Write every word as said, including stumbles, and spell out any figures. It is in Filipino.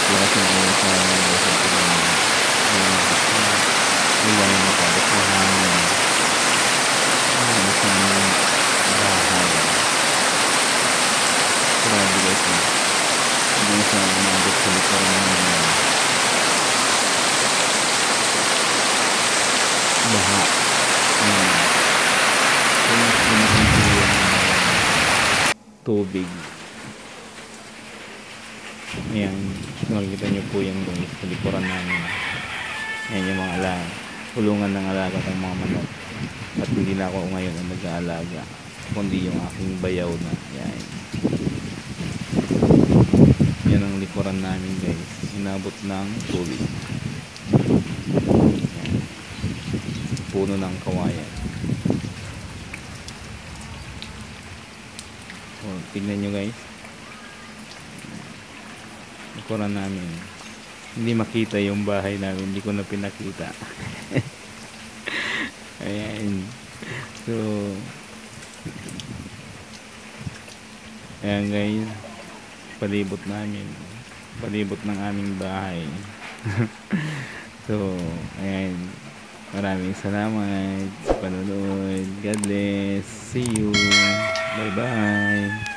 lakas ng ulan sa amin guys. Ulan na tapos na hangin. Ano sa bahay. Grabe guys. Hindi na siya umabot sa likuran namin. Baha. Ayan. Tumas lumaking po yung tubig. Ayan. Makikita nyo po yung guys sa likuran namin. Ayan yung mga alaga. Kulungan ng alaga kong mga manok. At hindi na ako ngayon ang nag-aalaga. Kundi yung aking bayaw na. Ayan. Yan ang likuran namin guys. Inabot ng tubig. Ayan. Puno ng kawayan. O, tignan nyo guys. Likuran namin. Hindi makita yung bahay namin. Hindi ko na pinakita. Ayan. So, ayan guys. Palibot namin. Palibot ng aming bahay. So, ayan. Maraming salamat sa panonood. God bless. See you. Bye bye.